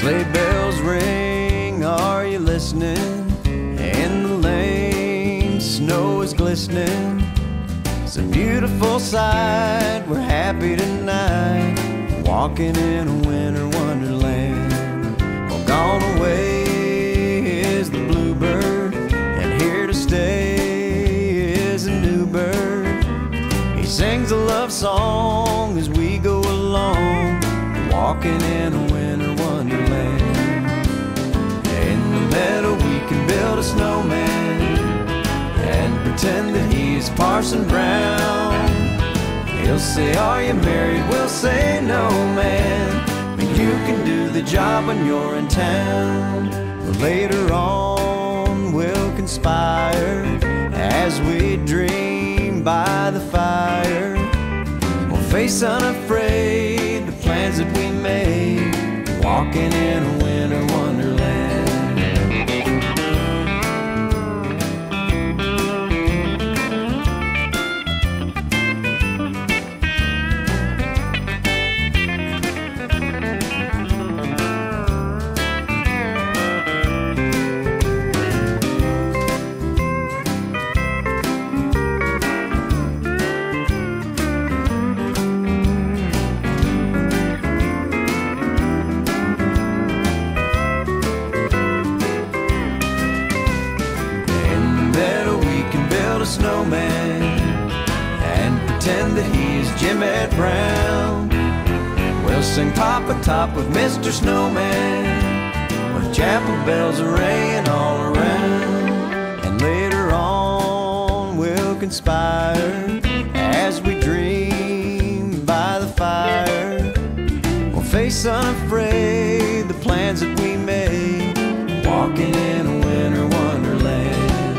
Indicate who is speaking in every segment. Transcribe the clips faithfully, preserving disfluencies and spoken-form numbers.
Speaker 1: Sleigh bells ring, are you listening? In the lane, snow is glistening. It's a beautiful sight, we're happy tonight, walking in a winter wonderland. Well, gone away is the bluebird, and here to stay is a new bird. He sings a love song as we go along, walking in a winter wonderland. In the meadow we can build a snowman and pretend that he's Parson Brown. He'll say, are you married? We'll say, no, man, but you can do the job when you're in town. But later on we'll conspire as we dream by the fire. We'll face unafraid the plans that we made, walking in a winter wonderland. Snowman and pretend that he's Jimmy Brown. We'll sing Papa Top with Mister Snowman, with chapel bells are ringing all around. And later on we'll conspire as we dream by the fire. We'll face unafraid the plans that we made, walking in a winter wonderland.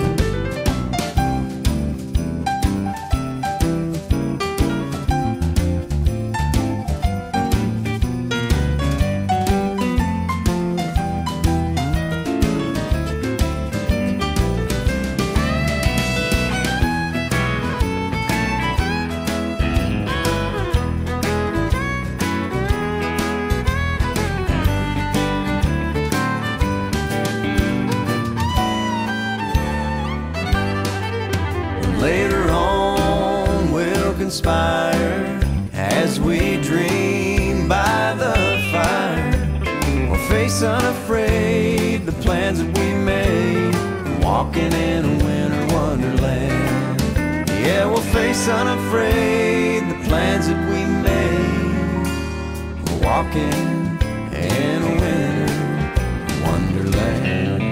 Speaker 1: Later on we'll conspire as we dream by the fire. We'll face unafraid the plans that we made, walking in a winter wonderland. Yeah, we'll face unafraid the plans that we made, walking in a winter wonderland.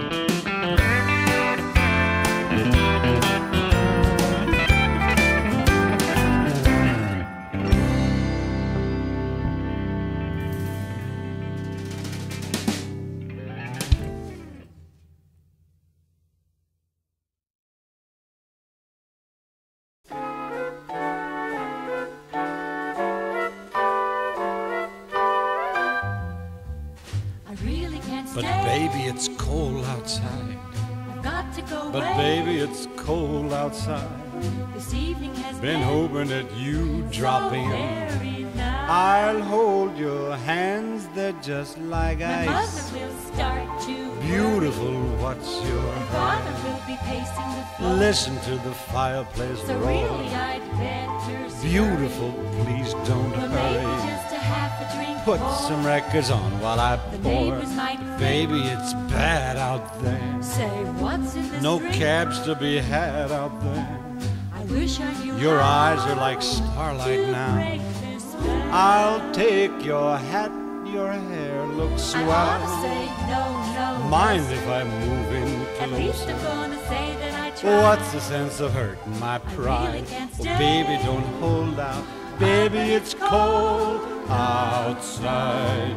Speaker 2: But baby, it's cold outside.
Speaker 3: I've got to go
Speaker 2: But
Speaker 3: away.
Speaker 2: baby, it's cold outside.
Speaker 3: This evening has
Speaker 2: Been hoping that you drop
Speaker 3: so
Speaker 2: in.
Speaker 3: very nice.
Speaker 2: I'll hold your hands, they're just like
Speaker 3: My
Speaker 2: ice.
Speaker 3: mother will start to
Speaker 2: Beautiful, what's your
Speaker 3: Father
Speaker 2: hurry?
Speaker 3: will be pacing the floor.
Speaker 2: Listen to the fireplace
Speaker 3: So
Speaker 2: roar.
Speaker 3: really I'd better scurry.
Speaker 2: Beautiful, please don't
Speaker 3: Well, maybe
Speaker 2: hurry.
Speaker 3: just a half a drink
Speaker 2: Put
Speaker 3: more.
Speaker 2: some records on while I
Speaker 3: The
Speaker 2: pour.
Speaker 3: neighbors might
Speaker 2: Baby, it's bad out there.
Speaker 3: say, what's in this
Speaker 2: No
Speaker 3: drink?
Speaker 2: cabs to be had out there.
Speaker 3: I wish I knew
Speaker 2: Your
Speaker 3: how
Speaker 2: eyes are like starlight
Speaker 3: to
Speaker 2: now.
Speaker 3: break this spell.
Speaker 2: I'll take your hat, your hair looks
Speaker 3: I wanna
Speaker 2: swell.
Speaker 3: say no, no.
Speaker 2: Mind
Speaker 3: yes.
Speaker 2: if I move in
Speaker 3: At least I'm
Speaker 2: closer?
Speaker 3: gonna say that I tried.
Speaker 2: What's the sense of hurting my pride?
Speaker 3: can't
Speaker 2: Oh,
Speaker 3: stay.
Speaker 2: baby, don't hold out. Baby, it's cold outside.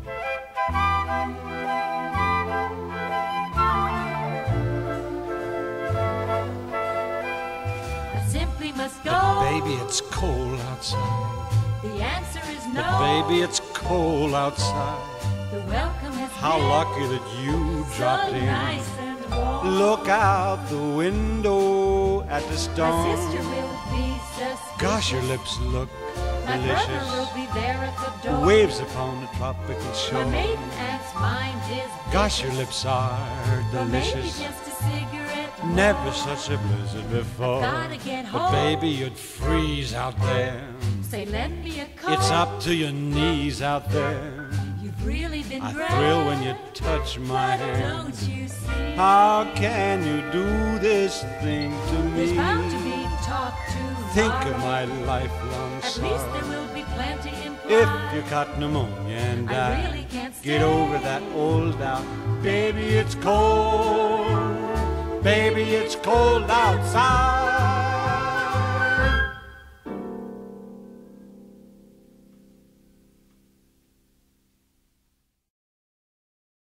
Speaker 3: I simply must go.
Speaker 2: But baby, it's cold outside.
Speaker 3: The answer is no.
Speaker 2: But baby, it's cold outside.
Speaker 3: The welcome has
Speaker 2: How
Speaker 3: been
Speaker 2: lucky that you
Speaker 3: so
Speaker 2: dropped in.
Speaker 3: nice and warm.
Speaker 2: Look out the window at the
Speaker 3: My
Speaker 2: storm.
Speaker 3: sister will be suspicious.
Speaker 2: Gosh, your lips look
Speaker 3: My
Speaker 2: delicious.
Speaker 3: brother will be there at the door.
Speaker 2: Waves upon the tropical
Speaker 3: My
Speaker 2: shore.
Speaker 3: maiden aunt's mind is
Speaker 2: Gosh, your
Speaker 3: vicious.
Speaker 2: lips are
Speaker 3: Well, maybe
Speaker 2: delicious.
Speaker 3: just a cigarette more.
Speaker 2: Never such a blizzard before.
Speaker 3: Gotta get
Speaker 2: But
Speaker 3: home.
Speaker 2: baby, you'd freeze out there.
Speaker 3: Say, lend me a coat.
Speaker 2: It's up to your knees out there.
Speaker 3: You've really been
Speaker 2: I
Speaker 3: grand.
Speaker 2: thrill when you touch my
Speaker 3: But
Speaker 2: hand.
Speaker 3: don't you see?
Speaker 2: How can you do this thing to
Speaker 3: There's
Speaker 2: me?
Speaker 3: bound to be talk tomorrow.
Speaker 2: Think of my lifelong
Speaker 3: At least
Speaker 2: sorrow.
Speaker 3: there will be plenty implied.
Speaker 2: If you caught pneumonia and
Speaker 3: I
Speaker 2: died,
Speaker 3: really can't
Speaker 2: get
Speaker 3: stay.
Speaker 2: over that old doubt. Baby, it's cold. Baby, it's cold outside.